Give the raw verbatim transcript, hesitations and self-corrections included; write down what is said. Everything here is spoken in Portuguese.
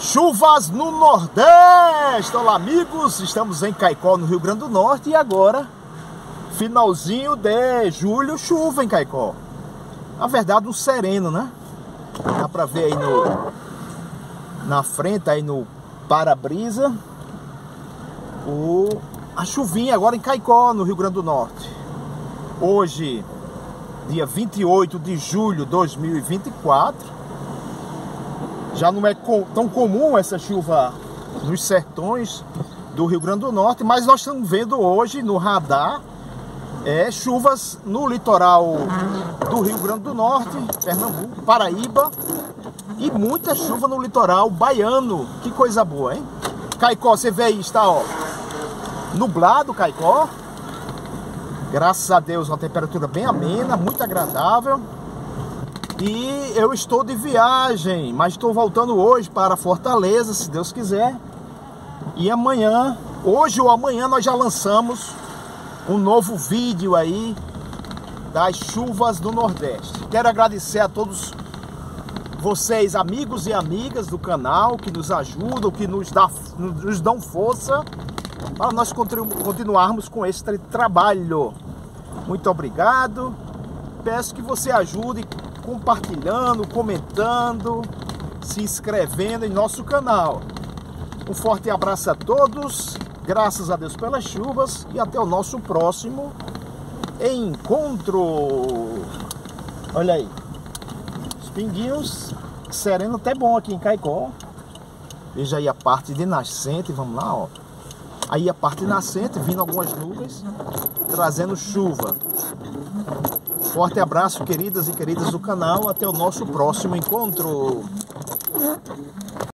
Chuvas no Nordeste! Olá, amigos! Estamos em Caicó, no Rio Grande do Norte, e agora, finalzinho de julho, chuva em Caicó. Na verdade, um sereno, né? Dá pra ver aí no, na frente, aí no para-brisa, o, a chuvinha agora em Caicó, no Rio Grande do Norte. Hoje, dia vinte e oito de julho de dois mil e vinte e quatro. Já não é tão comum essa chuva nos sertões do Rio Grande do Norte, mas nós estamos vendo hoje no radar é, chuvas no litoral do Rio Grande do Norte, Pernambuco, Paraíba, e muita chuva no litoral baiano. Que coisa boa, hein? Caicó, você vê aí, está ó, nublado Caicó. Graças a Deus, uma temperatura bem amena, muito agradável. E eu estou de viagem, mas estou voltando hoje para Fortaleza, se Deus quiser. E amanhã, hoje ou amanhã, nós já lançamos um novo vídeo aí das chuvas do Nordeste. Quero agradecer a todos vocês, amigos e amigas do canal, que nos ajudam, que nos, dá, nos dão força para nós continuarmos com esse trabalho. Muito obrigado. Peço que você ajude compartilhando, comentando, se inscrevendo em nosso canal. Um forte abraço a todos, graças a Deus pelas chuvas, e até o nosso próximo encontro. Olha aí, os pinguinhos, sereno até bom aqui em Caicó. Veja aí a parte de nascente, vamos lá, ó. Aí a parte nascente, vindo algumas nuvens, trazendo chuva. Forte abraço, queridas e queridas do canal. Até o nosso próximo encontro.